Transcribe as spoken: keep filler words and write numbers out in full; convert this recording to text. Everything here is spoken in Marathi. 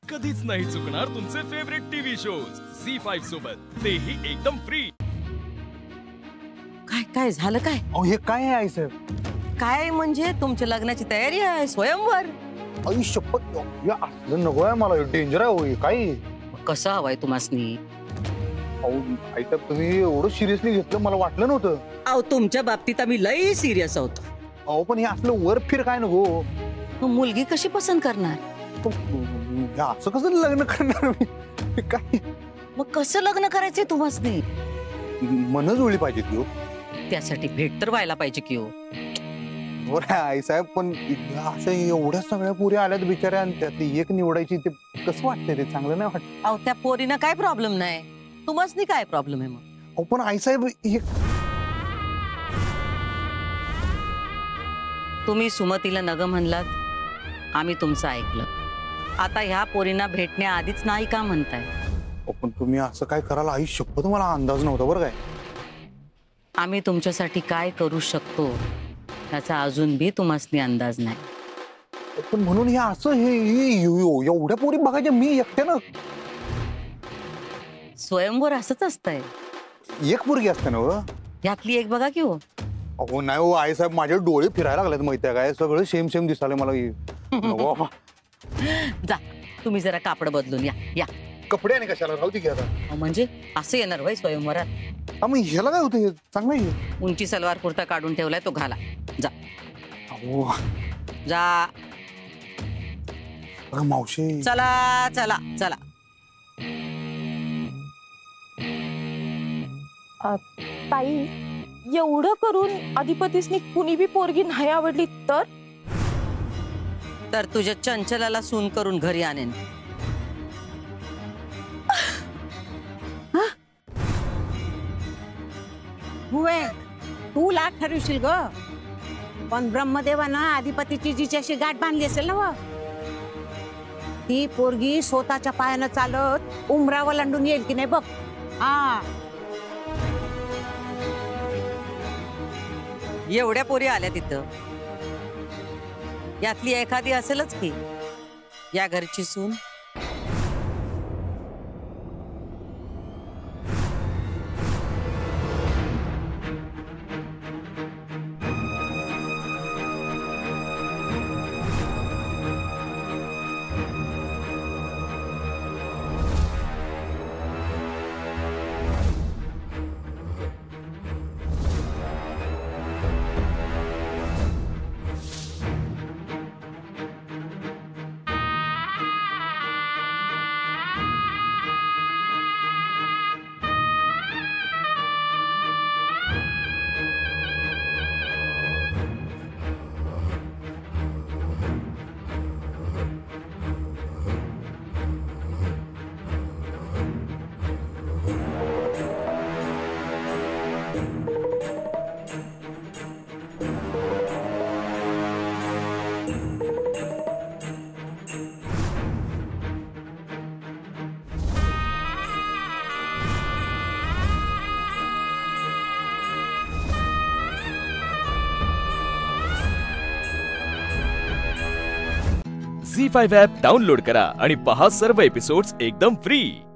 कधीच नाही चुकणार तुमचे favourite TV shows Zee five सोबत, तेही एकदम फ्री। काय काय झालं काय? अहो हे काय आहे आई साहेब? काय म्हणजे तुमच्या लग्नाची तयारी आहे, स्वयंवर? आई शपथ, या असलं नको आहे मला, डेंजर आहे हो हे काय? कसं हवाय तुम्हासनी? अहो आई साहेब तुम्ही एवढं सिरियसली घेतलं मला वाटलं नव्हतं। अहो तुमच्या बाबतीत आम्ही लई सिरियस आहोत। अहो पण हे असलं वर फिर काय नको? मग मुलगी कशी पसंत करणार? असं कसं लग्न करणार मी? काय मग कसं लग्न करायचंय तुम्हासनी? मन जुळली पाहिजे की हो। त्यासाठी भेट तर व्हायला पाहिजे की हो। बरं आई साहेब, पण असं एवढ्या सगळ्या पुरी आल्यात बिचाऱ्या आणि त्यातली एक निवडायची, ते कसं वाटतंय? ते चांगलं नाही वाटत। अहो त्या पोरीनं काय प्रॉब्लेम नाही, तुम्हासनी काय प्रॉब्लेम आहे? मग अहो पण आई साहेब हे तुम्ही सुमतीला नग म्हणलात, आम्ही तुमचं ऐकलं। आता ह्या पोरींना भेटण्याआधीच नाही का म्हणताय? पण तुम्ही असं काय कराल आई शपथ, मला अंदाज नव्हता बरं काय। आम्ही तुमच्यासाठी काय करू शकतो त्याचा अजून बी तुम्हासनी अंदाज नाही। पण म्हणून हे असं हे एवढ्या पोरी बघायच्या मी एकट्यानं? स्वयंवर असंच असतंय, एक पोरगी असते ना हो? यातली एक बघा की हो। अहो नाही हो आई साहेब, माझे डोळे फिरायला लागलेत माहिती आहे काय, सगळं सेम सेम दिसाले मला। नको बाबा, जा तुम्ही जरा कापड बदलून या। या कपडे आणि कशाला, राहू दे की आता। अहो, म्हणजे असं येणार वय स्वयंवरात? हा मग ह्याला काय होतं, हे चांगलं आहे। उंची सलवार कुर्ता काढून ठेवलाय, तो घाला जा। अहो जा बघा मावशी, चला चला चला। ताई, एवढं करून अधिपतीसनी कुणी बी पोरगी नाही आवडली तर? तर तुझ्या चंचलाला सून करून घरी आणेन। हुए तू लाट ठरवशील ग, पण ब्रह्मदेवानं अधिपतीची जिच्याशी गाठ बांधली असेल ना, ती पोरगी स्वतःच्या पायानं चालत उमरावर लंडून येईल की नाही बघ। हा एवढ्या पोरी आल्या तिथं, यातली एखादी असेलच की या घरची सून। झी फाईव्ह ॲप डाउनलोड करा आणि पहा सर्व एपिसोड्स एकदम फ्री।